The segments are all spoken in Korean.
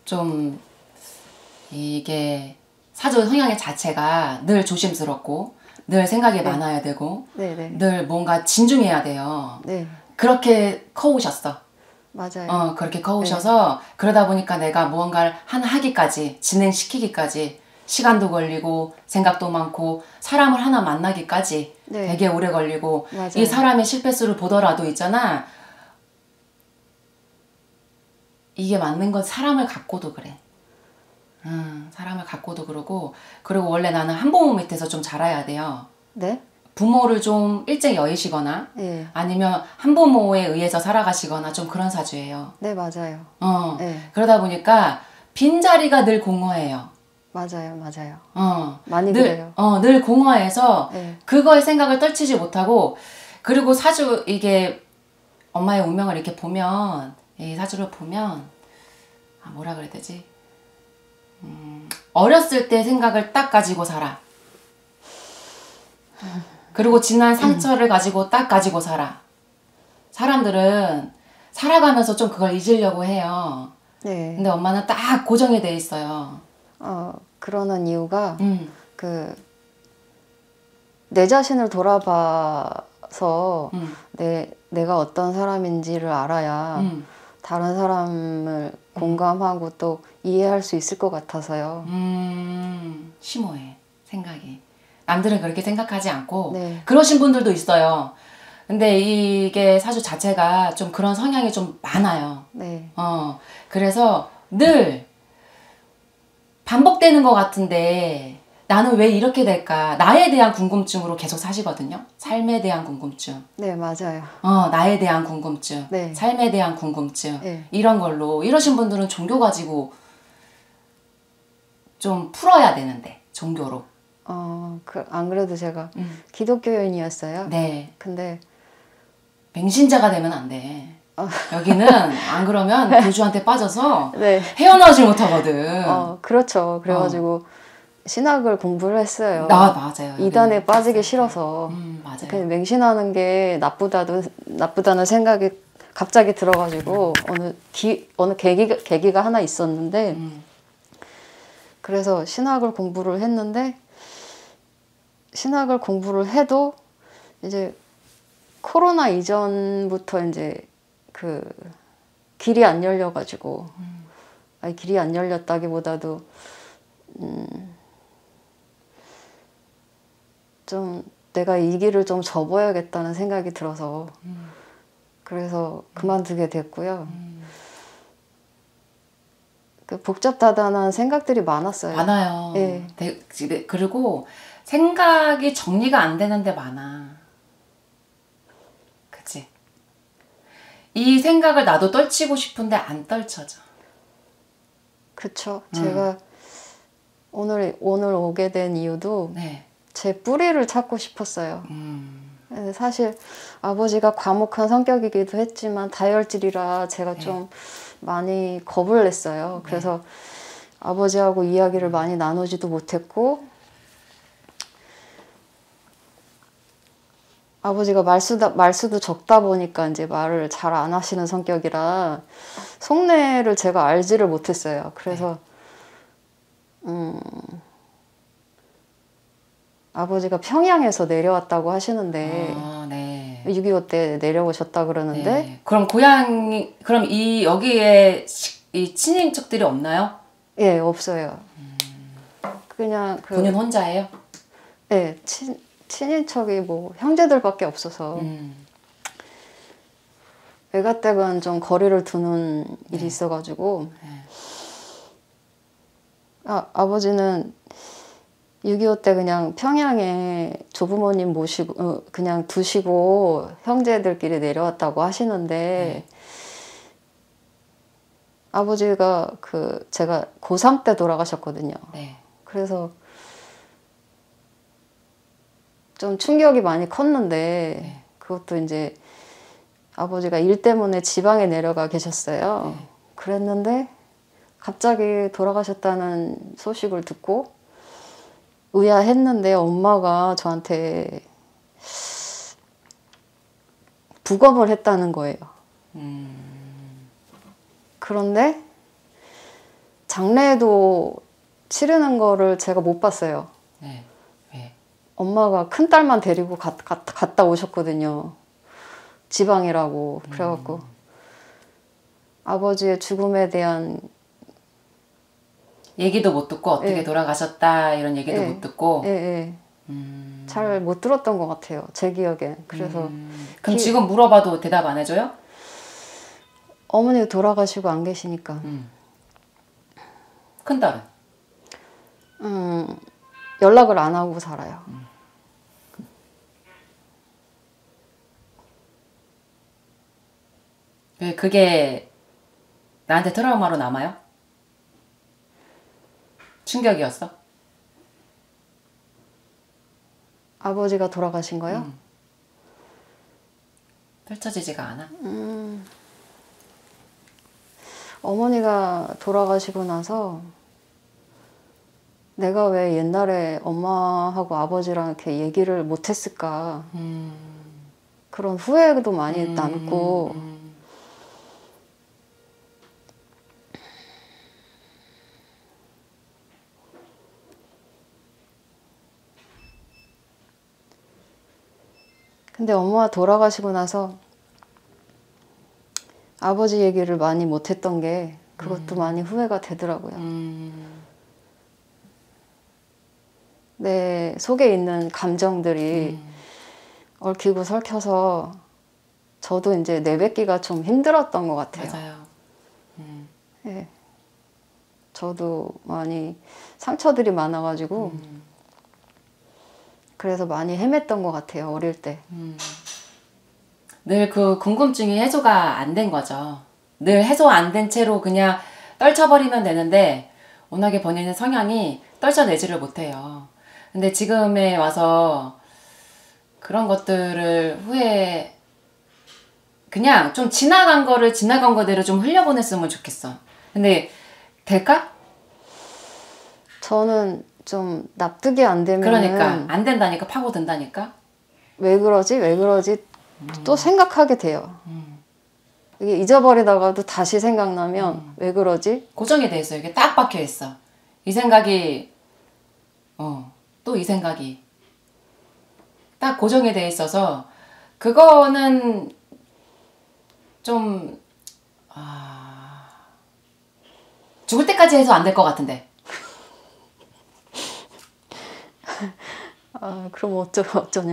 좀 이게 사주 성향의 자체가 늘 조심스럽고 늘 생각이 많아야 되고 늘 뭔가 진중해야 돼요. 그렇게 커오셨어. 맞아요. 그렇게 커오셔서 그러다 보니까 내가 무언가를 하나 하기까지 진행시키기까지 시간도 걸리고 생각도 많고 사람을 하나 만나기까지 되게 오래 걸리고 이 사람의 실패수를 보더라도 있잖아. 이게 맞는 건 사람을 갖고도 그래. 사람을 갖고도 그러고 그리고 원래 나는 한부모 밑에서 좀 자라야 돼요. 네? 부모를 좀 일찍 여의시거나 아니면 한부모에 의해서 살아가시거나 좀 그런 사주예요. 네, 맞아요. 그러다 보니까 빈자리가 늘 공허해요. 맞아요. 많이 늘, 그래요. 늘 공허해서 그거에 생각을 떨치지 못하고 그리고 사주 이게 엄마의 운명을 이렇게 보면 이 사주를 보면 뭐라 그래야 되지? 어렸을 때 생각을 딱 가지고 살아. 그리고 지난 상처를 가지고 딱 가지고 살아. 사람들은 살아가면서 좀 그걸 잊으려고 해요. 근데 엄마는 딱 고정이 돼 있어요. 그러는 이유가 내 자신을 돌아봐서 내가 어떤 사람인지를 알아야 다른 사람을 공감하고 또 이해할 수 있을 것 같아서요. 심오해 생각이. 남들은 그렇게 생각하지 않고 그러신 분들도 있어요. 근데 이게 사주 자체가 좀 그런 성향이 좀 많아요. 그래서 늘 반복되는 것 같은데 나는 왜 이렇게 될까? 나에 대한 궁금증으로 계속 사시거든요. 삶에 대한 궁금증. 네, 맞아요. 나에 대한 궁금증. 삶에 대한 궁금증. 이런 걸로 이러신 분들은 종교 가지고 좀 풀어야 되는데 종교로. 안 그래도 제가 기독교인이었어요. 네. 근데 맹신자가 되면 안 돼. 여기는 안 그러면 교주한테 빠져서 헤어나오질 못하거든. 그렇죠. 그래가지고 신학을 공부를 했어요. 맞아요. 이단에 빠지기 싫어서. 맞아요. 그냥 맹신하는 게 나쁘다는 생각이 갑자기 들어가지고 어느 계기가 하나 있었는데 그래서 신학을 공부를 했는데 신학을 공부를 해도 이제 코로나 이전부터 이제 그 길이 안 열려가지고 아니 길이 안 열렸다기보다도 좀 내가 이 길을 좀 접어야겠다는 생각이 들어서 그래서 그만두게 됐고요. 그 복잡다단한 생각들이 많았어요. 많아요. 그리고 생각이 정리가 안 되는데 많아. 그치? 이 생각을 나도 떨치고 싶은데 안 떨쳐져. 그쵸. 제가 오늘 오게 된 이유도 제 뿌리를 찾고 싶었어요. 사실 아버지가 과묵한 성격이기도 했지만 다혈질이라 제가 좀 많이 겁을 냈어요. 그래서 아버지하고 이야기를 많이 나누지도 못했고 아버지가 말수도 적다 보니까 이제 말을 잘 안 하시는 성격이라 속내를 제가 알지를 못했어요. 그래서 아버지가 평양에서 내려왔다고 하시는데 6.25 때 내려오셨다 그러는데 그럼 고향이 그럼 여기에 이 친인척들이 없나요? 예, 없어요. 그냥 본인 혼자예요? 네, 친인척이 뭐 형제들밖에 없어서 외가댁은 좀 거리를 두는 일이 있어가지고 아버지는 6.25 때 그냥 평양에 조부모님 모시고 그냥 두시고 형제들끼리 내려왔다고 하시는데 아버지가 제가 고3 때 돌아가셨거든요. 그래서 좀 충격이 많이 컸는데 그것도 이제 아버지가 일 때문에 지방에 내려가 계셨어요. 그랬는데 갑자기 돌아가셨다는 소식을 듣고 의아했는데 엄마가 저한테 부검을 했다는 거예요. 그런데 장례도 치르는 거를 제가 못 봤어요. 네. 왜? 엄마가 큰딸만 데리고 갔다 오셨거든요. 지방이라고. 그래갖고 아버지의 죽음에 대한 얘기도 못 듣고 어떻게 예. 돌아가셨다 이런 얘기도 예. 못 듣고 예. 잘 못 들었던 것 같아요. 제 기억엔. 그래서 그럼 지금 물어봐도 대답 안 해줘요? 어머니가 돌아가시고 안 계시니까. 큰딸은? 연락을 안 하고 살아요. 그게 나한테 트라우마로 남아요? 충격이었어? 아버지가 돌아가신 거요? 펼쳐지지가 않아? 어머니가 돌아가시고 나서 내가 왜 옛날에 엄마하고 아버지랑 이렇게 얘기를 못했을까. 그런 후회도 많이 남고 근데 엄마가 돌아가시고 나서 아버지 얘기를 많이 못했던 게 그것도 많이 후회가 되더라고요. 내 속에 있는 감정들이 얽히고 설켜서 저도 이제 내뱉기가 좀 힘들었던 것 같아요. 맞아요. 네. 저도 많이 상처들이 많아가지고 그래서 많이 헤맸던 것 같아요. 어릴 때. 늘 그 궁금증이 해소가 안 된 거죠. 늘 해소 안 된 채로 그냥 떨쳐버리면 되는데 워낙에 본인의 성향이 떨쳐내지를 못해요. 근데 지금에 와서 그런 것들을 후에 그냥 좀 지나간 거를 지나간 거대로 좀 흘려보냈으면 좋겠어. 근데 될까? 저는 좀 납득이 안 되면 그러니까 안 된다니까 파고든다니까. 왜 그러지? 또 생각하게 돼요. 이게 잊어버리다가도 다시 생각나면 왜 그러지? 고정이 돼 있어. 이게 딱 박혀 있어. 이 생각이 또 이 생각이 딱 고정이 돼 있어서 그거는 좀 죽을 때까지 해서 안 될 것 같은데. 그럼 어쩌냐.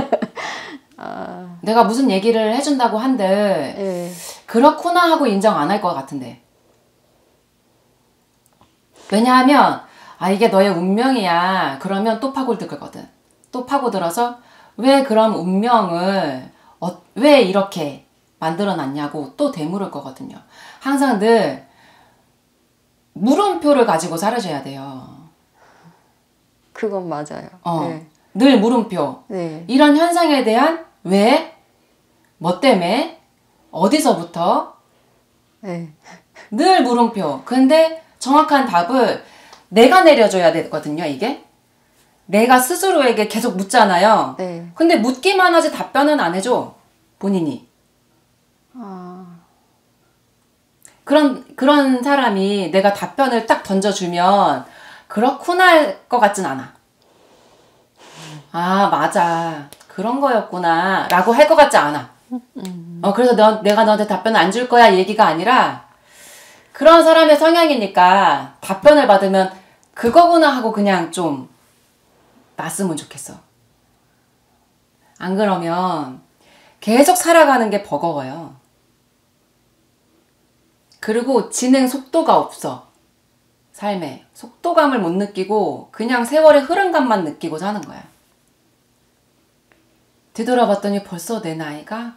내가 무슨 얘기를 해준다고 한들 예. 그렇구나 하고 인정 안 할 것 같은데. 왜냐하면 이게 너의 운명이야. 그러면 또 파고들거든. 또 파고들어서 왜 그런 운명을 왜 이렇게 만들어놨냐고 또 되물을 거거든요. 항상 늘 물음표를 가지고 살아줘야 돼요. 그건 맞아요. 네. 늘 물음표. 네. 이런 현상에 대한 왜, 뭐 때문에, 어디서부터 네. 늘 물음표. 근데 정확한 답을 내가 내려줘야 되거든요, 이게. 내가 스스로에게 계속 묻잖아요. 네. 근데 묻기만 하지 답변은 안 해줘, 본인이. 그런 사람이 내가 답변을 딱 던져주면 그렇구나 할 것 같진 않아. 맞아. 그런 거였구나. 라고 할 것 같지 않아. 그래서 내가 너한테 답변을 안 줄 거야 얘기가 아니라 그런 사람의 성향이니까 답변을 받으면 그거구나 하고 그냥 좀 놨으면 좋겠어. 안 그러면 계속 살아가는 게 버거워요. 그리고 진행 속도가 없어. 삶에 속도감을 못 느끼고 그냥 세월의 흐름감만 느끼고 사는 거야. 뒤돌아봤더니 벌써 내 나이가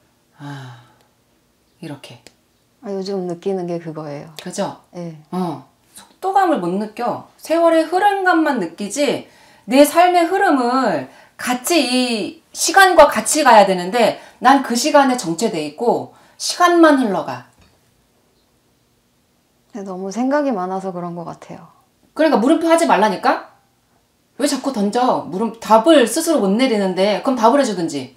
이렇게. 요즘 느끼는 게 그거예요. 그죠? 네. 속도감을 못 느껴. 세월의 흐름감만 느끼지 내 삶의 흐름을 같이 이 시간과 같이 가야 되는데 난 그 시간에 정체돼 있고 시간만 흘러가. 너무 생각이 많아서 그런 것 같아요. 그러니까 물음표 하지 말라니까? 왜 자꾸 던져? 답을 스스로 못 내리는데 그럼 답을 해주든지.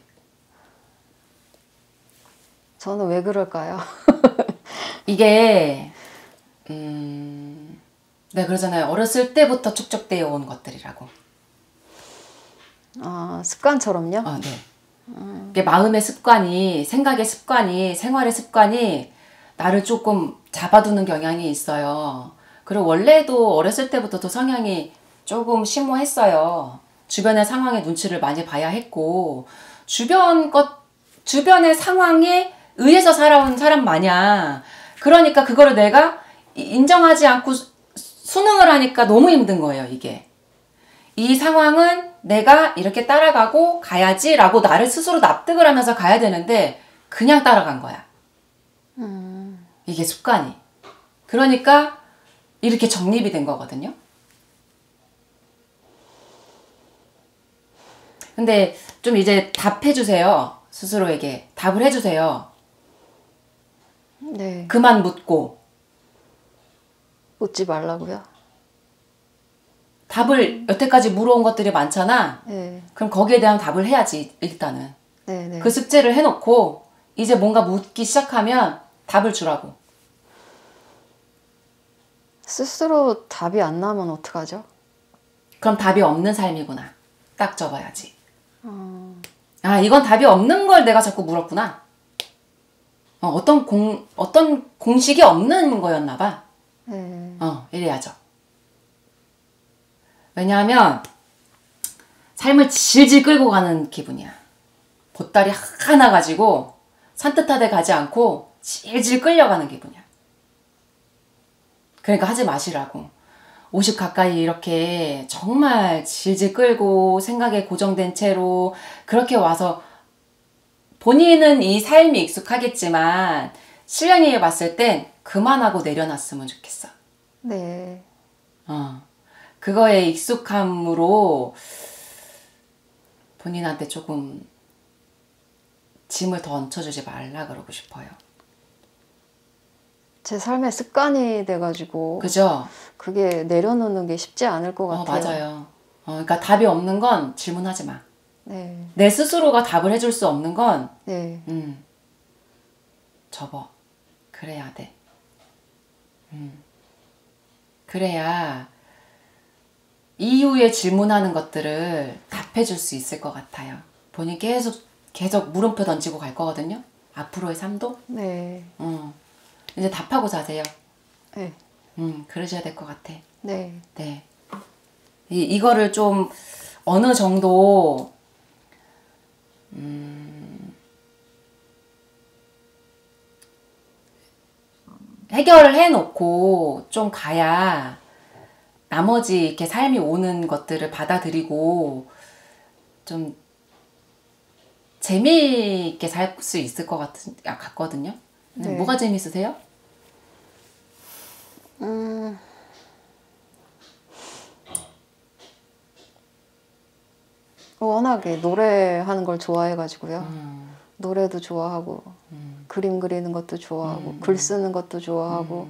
저는 왜 그럴까요? 이게 네, 그러잖아요. 어렸을 때부터 축적되어 온 것들이라고. 아, 습관처럼요? 네. 이게 마음의 습관이, 생각의 습관이, 생활의 습관이 나를 조금 잡아두는 경향이 있어요. 그리고 원래도 어렸을 때부터도 성향이 조금 심오했어요. 주변의 상황에 눈치를 많이 봐야 했고, 주변의 상황에 의해서 살아온 사람 마냥, 그러니까 그거를 내가 인정하지 않고 순응을 하니까 너무 힘든 거예요, 이게. 이 상황은 내가 이렇게 따라가고 가야지 라고 나를 스스로 납득을 하면서 가야 되는데 그냥 따라간 거야. 이게 습관이. 그러니까 이렇게 정립이 된 거거든요. 근데 좀 이제 답해주세요. 스스로에게. 답을 해주세요. 네. 그만 묻고. 묻지 말라고요? 답을 여태까지 물어온 것들이 많잖아. 네. 그럼 거기에 대한 답을 해야지, 일단은. 네. 그 숙제를 해놓고 이제 뭔가 묻기 시작하면 답을 주라고. 스스로 답이 안 나면 어떡하죠? 그럼 답이 없는 삶이구나. 딱 접어야지. 아, 이건 답이 없는 걸 내가 자꾸 물었구나. 어떤 공식이 없는 거였나 봐. 이래야죠. 왜냐하면 삶을 질질 끌고 가는 기분이야. 보따리 하나 가지고 산뜻하게 가지 않고 질질 끌려가는 기분이야. 그러니까 하지 마시라고. 50 가까이 이렇게 정말 질질 끌고 생각에 고정된 채로 그렇게 와서 본인은 이 삶이 익숙하겠지만 신랑이 봤을 땐 그만하고 내려놨으면 좋겠어. 네. 그거에 익숙함으로 본인한테 조금 짐을 더 얹혀주지 말라 그러고 싶어요. 제 삶의 습관이 돼가지고 그죠? 그게 내려놓는 게 쉽지 않을 것 같아요. 맞아요. 그러니까 답이 없는 건 질문하지 마. 네. 내 스스로가 답을 해줄 수 없는 건 네. 접어. 그래야 돼. 그래야 이후에 질문하는 것들을 답해줄 수 있을 것 같아요. 본인 계속 물음표 던지고 갈 거거든요. 앞으로의 삶도. 네. 이제 답하고 자세요. 네. 그러셔야 될 것 같아. 네. 네. 이거를 좀 어느 정도 해결을 해놓고 좀 가야 나머지 이렇게 삶이 오는 것들을 받아들이고 좀 재미있게 살 수 있을 것 같거든요. 네. 뭐가 재밌으세요? 워낙에 노래하는 걸 좋아해가지고요. 노래도 좋아하고 그림 그리는 것도 좋아하고 글 쓰는 것도 좋아하고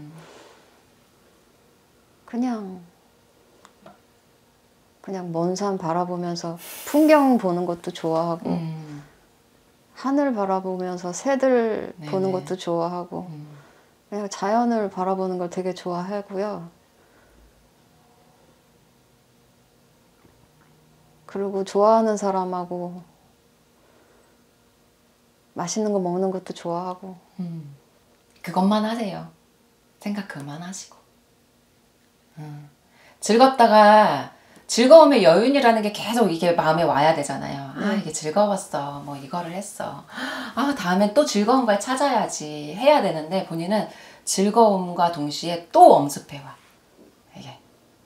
그냥 먼 산 바라보면서 풍경 보는 것도 좋아하고 하늘 바라보면서 새들 네네. 보는 것도 좋아하고 그냥 자연을 바라보는 걸 되게 좋아하고요. 그리고 좋아하는 사람하고 맛있는 거 먹는 것도 좋아하고 그것만 하세요. 생각 그만하시고 즐겁다가 즐거움의 여윤이라는 게 계속 이게 마음에 와야 되잖아요. 아, 이게 즐거웠어. 뭐 이거를 했어. 아, 다음엔 또 즐거운 걸 찾아야지 해야 되는데 본인은 즐거움과 동시에 또 엄습해와. 이게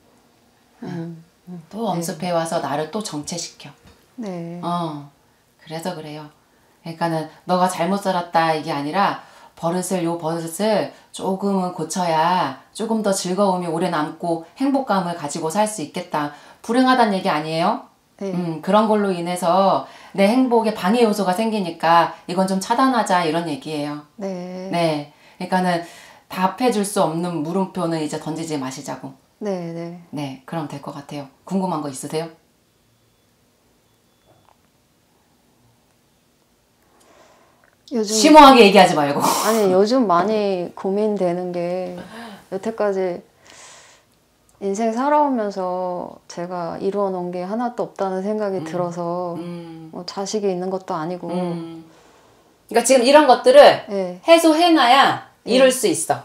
또 엄습해와서 나를 또 정체시켜. 네. 그래서 그래요. 그러니까는 너가 잘못 살았다 이게 아니라 버릇을 조금은 고쳐야 조금 더 즐거움이 오래 남고 행복감을 가지고 살 수 있겠다. 불행하다는 얘기 아니에요? 네. 그런 걸로 인해서 내 행복에 방해 요소가 생기니까 이건 좀 차단하자 이런 얘기예요. 네. 네. 그러니까는 답해줄 수 없는 물음표는 이제 던지지 마시자고. 네, 네. 네, 그럼 될 것 같아요. 궁금한 거 있으세요? 요즘 심오하게 얘기하지 말고. 아니, 요즘 많이 고민되는 게 여태까지 인생 살아오면서 제가 이루어 놓은 게 하나도 없다는 생각이 들어서 뭐 자식이 있는 것도 아니고 그러니까 지금 이런 것들을 네. 해소해놔야 네. 이룰 수 있어.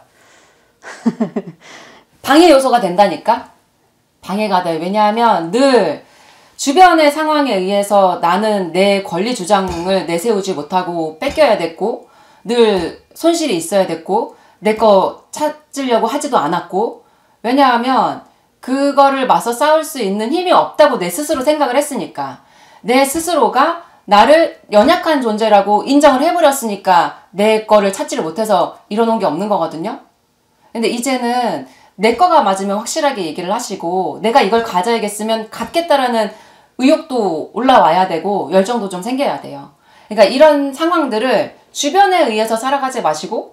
방해 요소가 된다니까? 방해가 돼. 왜냐하면 늘 주변의 상황에 의해서 나는 내 권리 주장을 내세우지 못하고 뺏겨야 됐고 늘 손실이 있어야 됐고 내 거 찾으려고 하지도 않았고 왜냐하면 그거를 맞서 싸울 수 있는 힘이 없다고 내 스스로 생각을 했으니까 내 스스로가 나를 연약한 존재라고 인정을 해버렸으니까 내 거를 찾지를 못해서 이뤄놓은 게 없는 거거든요. 근데 이제는 내 거가 맞으면 확실하게 얘기를 하시고 내가 이걸 가져야겠으면 갖겠다라는 의욕도 올라와야 되고 열정도 좀 생겨야 돼요. 그러니까 이런 상황들을 주변에 의해서 살아가지 마시고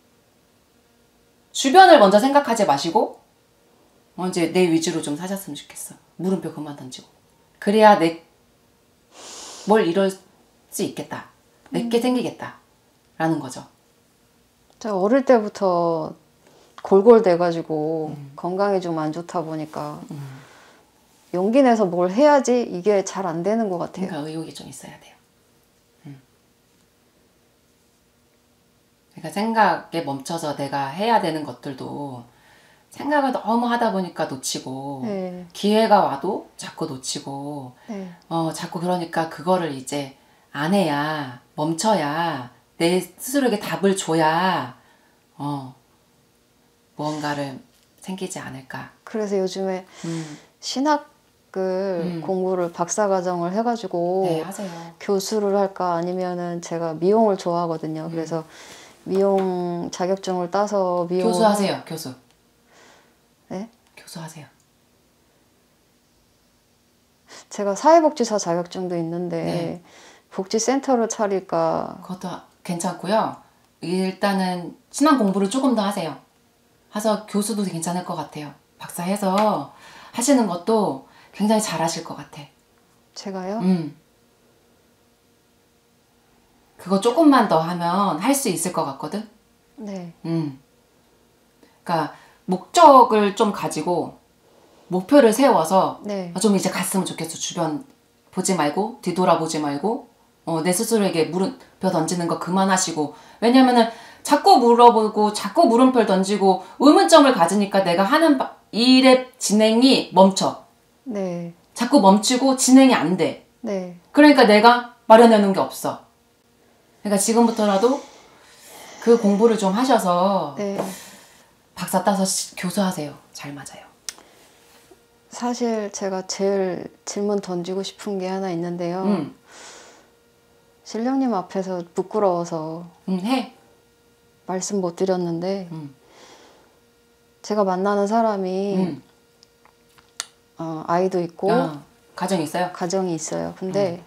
주변을 먼저 생각하지 마시고 이제 내 위주로 좀 사셨으면 좋겠어. 물음표 그만 던지고. 그래야 뭘 이룰 수 있겠다. 내게 생기겠다. 라는 거죠. 제가 어릴 때부터 골골대가지고 건강이 좀 안 좋다 보니까 용기 내서 뭘 해야지 이게 잘 안 되는 것 같아요. 그러니까 의욕이 좀 있어야 돼요. 그러니까 생각에 멈춰서 내가 해야 되는 것들도 생각을 너무 하다 보니까 놓치고 네. 기회가 와도 자꾸 놓치고 네. 자꾸 그러니까 그거를 이제 안 해야 멈춰야 내 스스로에게 답을 줘야 무언가를 생기지 않을까. 그래서 요즘에 신학을 공부를 박사과정을 해가지고 네, 하세요. 교수를 할까 아니면은 제가 미용을 좋아하거든요. 그래서 미용 자격증을 따서 미용 교수하세요. 교수. 네? 교수하세요. 제가 사회복지사 자격증도 있는데 네. 복지센터를 차릴까. 그것도 괜찮고요. 일단은 신앙 공부를 조금 더 하세요. 해서 교수도 괜찮을 것 같아요. 박사해서 하시는 것도 굉장히 잘하실 것 같아. 제가요? 그거 조금만 더 하면 할 수 있을 것 같거든? 네. 그러니까 목적을 좀 가지고 목표를 세워서 네. 좀 이제 갔으면 좋겠어. 주변 보지 말고 뒤돌아보지 말고 내 스스로에게 물음표 던지는 거 그만하시고 왜냐면은 자꾸 물어보고 자꾸 물음표를 던지고 의문점을 가지니까 내가 하는 일의 진행이 멈춰. 네. 자꾸 멈추고 진행이 안 돼. 네. 그러니까 내가 마련해 놓은 게 없어. 그러니까 지금부터라도 그 공부를 좀 하셔서 네. 박사 따서 교수하세요. 잘 맞아요. 사실 제가 제일 질문 던지고 싶은 게 하나 있는데요. 신령님 앞에서 부끄러워서 해. 말씀 못 드렸는데 제가 만나는 사람이 아이도 있고 가정이 있어요? 가정이 있어요. 근데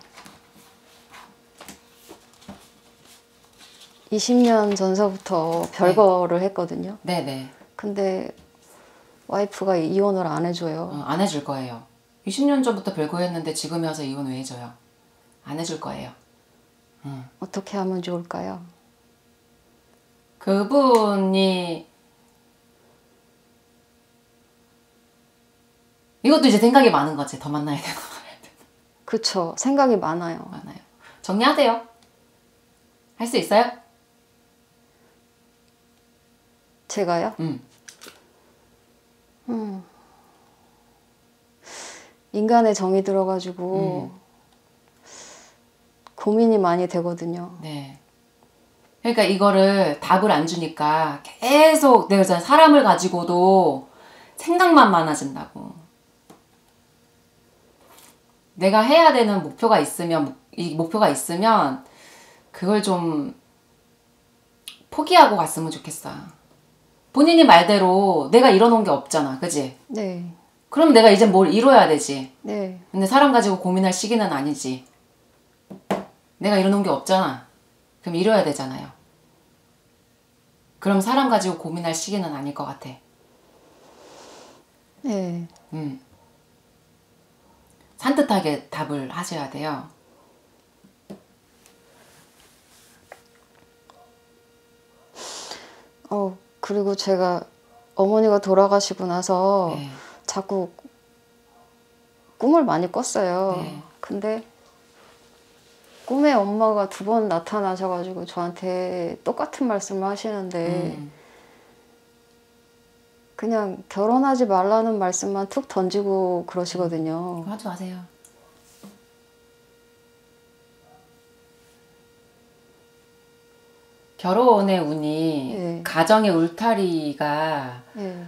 20년 전서부터 별거를 했거든요. 네네. 근데 와이프가 이혼을 안 해줘요. 안 해줄 거예요. 20년 전부터 별거 했는데 지금에 와서 이혼 왜 해줘요? 안 해줄 거예요. 어떻게 하면 좋을까요? 그분이 이것도 이제 생각이 많은 거지. 더 만나야 되나 말아야 되나. 그쵸. 생각이 많아요. 정리하세요. 할 수 있어요? 제가요? 인간의 정이 들어가지고 고민이 많이 되거든요. 네. 그러니까 이거를 답을 안 주니까 계속 내가 사람을 가지고도 생각만 많아진다고. 내가 해야 되는 목표가 있으면 그걸 좀 포기하고 갔으면 좋겠어. 본인이 말대로 내가 이뤄놓은 게 없잖아. 그지? 네. 그럼 내가 이제 뭘 이뤄야 되지. 네. 근데 사람 가지고 고민할 시기는 아니지. 내가 이뤄놓은 게 없잖아. 그럼 이뤄야 되잖아요. 그럼 사람 가지고 고민할 시기는 아닐 것 같아. 네. 산뜻하게 답을 하셔야 돼요. 그리고 제가 어머니가 돌아가시고 나서 자꾸 꿈을 많이 꿨어요. 네. 근데 꿈에 엄마가 2번 나타나셔가지고 저한테 똑같은 말씀을 하시는데 그냥 결혼하지 말라는 말씀만 툭 던지고 그러시거든요. 하지 마세요. 결혼의 운이 네. 가정의 울타리가 네.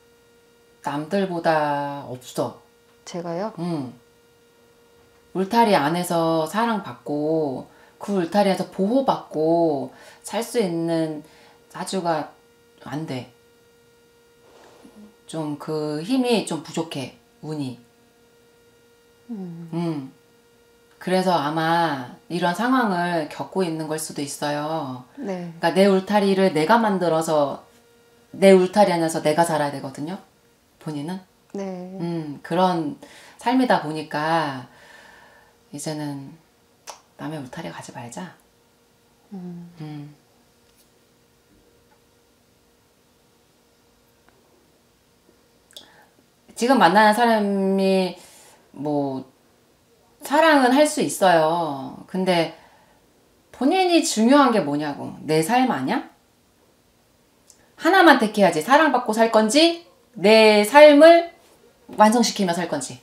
남들보다 없어. 제가요? 응. 울타리 안에서 사랑받고 그 울타리에서 보호받고 살 수 있는 사주가 안 돼. 좀 그 힘이 좀 부족해. 운이. 그래서 아마 이런 상황을 겪고 있는 걸 수도 있어요. 네. 그러니까 내 울타리를 내가 만들어서 내 울타리 안에서 내가 살아야 되거든요. 본인은. 네. 그런 삶이다 보니까 이제는 남의 울타리 가지 말자. 지금 만나는 사람이 뭐 사랑은 할 수 있어요. 근데 본인이 중요한 게 뭐냐고. 내 삶 아니야? 하나만 택해야지. 사랑받고 살 건지 내 삶을 완성시키며 살 건지.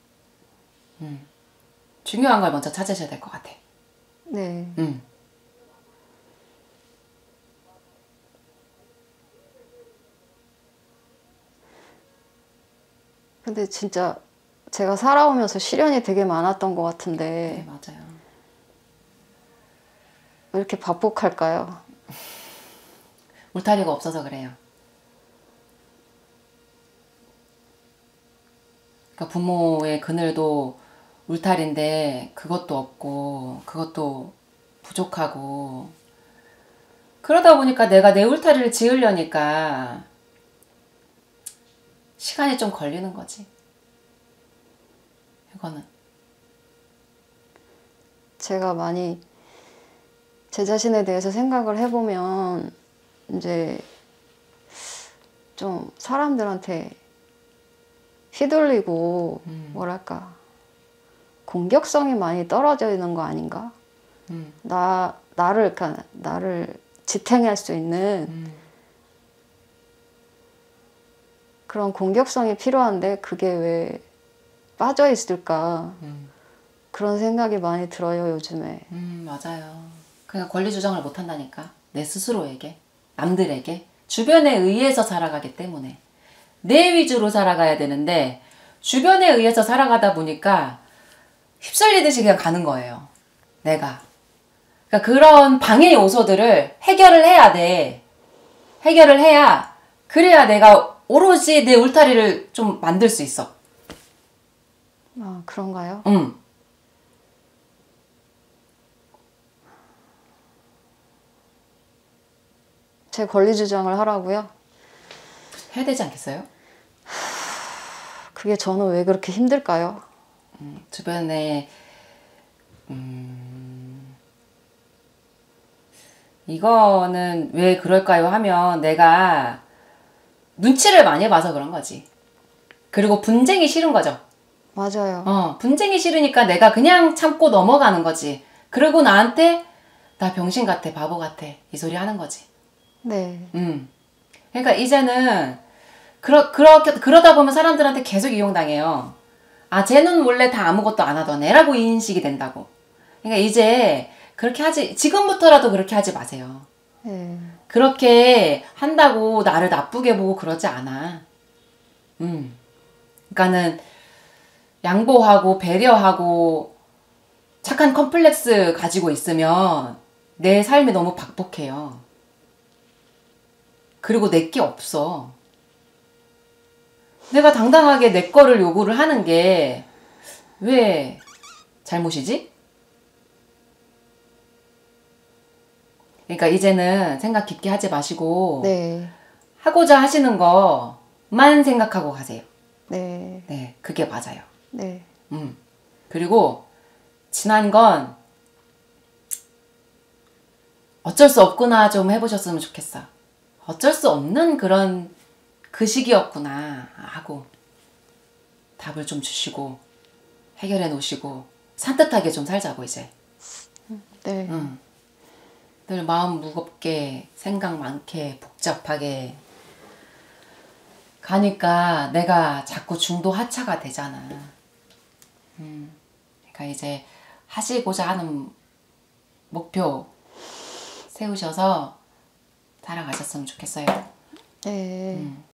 중요한 걸 먼저 찾으셔야 될 것 같아. 네. 근데 진짜 제가 살아오면서 시련이 되게 많았던 것 같은데 네, 맞아요. 왜 이렇게 바복할까요? 울타리가 없어서 그래요. 그러니까 부모의 그늘도 울타리인데 그것도 없고 그것도 부족하고 그러다 보니까 내가 내 울타리를 지으려니까 시간이 좀 걸리는 거지. 이거는. 제가 많이 제 자신에 대해서 생각을 해보면 이제 좀 사람들한테 휘둘리고 뭐랄까 공격성이 많이 떨어지는 거 아닌가? 나를 지탱할 수 있는 그런 공격성이 필요한데 그게 왜 빠져 있을까? 그런 생각이 많이 들어요, 요즘에. 맞아요. 그냥 권리 주장을 못 한다니까. 내 스스로에게, 남들에게, 주변에 의해서 살아가기 때문에. 내 위주로 살아가야 되는데 주변에 의해서 살아가다 보니까 휩쓸리듯이 그냥 가는 거예요. 내가. 그러니까 그런 방해 요소들을 해결을 해야 돼. 해결을 해야 그래야 내가 오로지 내 울타리를 좀 만들 수 있어. 아, 그런가요? 응. 제 권리 주장을 하라고요? 해야 되지 않겠어요? 그게 저는 왜 그렇게 힘들까요? 주변에 이거는 왜 그럴까요 하면 내가 눈치를 많이 봐서 그런 거지. 그리고 분쟁이 싫은 거죠. 맞아요. 분쟁이 싫으니까 내가 그냥 참고 넘어가는 거지. 그리고 나한테 나 병신 같아, 바보 같아 이 소리 하는 거지. 네. 그러니까 이제는 그러다 보면 사람들한테 계속 이용당해요. 아, 쟤는 원래 다 아무것도 안 하던 애라고 인식이 된다고. 그러니까 이제 지금부터라도 그렇게 하지 마세요. 그렇게 한다고 나를 나쁘게 보고 그러지 않아. 그러니까는 양보하고 배려하고 착한 컴플렉스 가지고 있으면 내 삶이 너무 박복해요. 그리고 내게 없어. 내가 당당하게 내 거를 요구를 하는 게 왜 잘못이지? 그러니까 이제는 생각 깊게 하지 마시고 네. 하고자 하시는 것만 생각하고 가세요. 네. 네, 그게 맞아요. 네. 그리고 지난 건 어쩔 수 없구나 좀 해보셨으면 좋겠어. 어쩔 수 없는 그런 그 시기였구나 하고 답을 좀 주시고 해결해 놓으시고 산뜻하게 좀 살자고 이제. 네. 늘 마음 무겁게 생각 많게 복잡하게 가니까 내가 자꾸 중도 하차가 되잖아. 그러니까 이제 하시고자 하는 목표 세우셔서 살아가셨으면 좋겠어요. 네.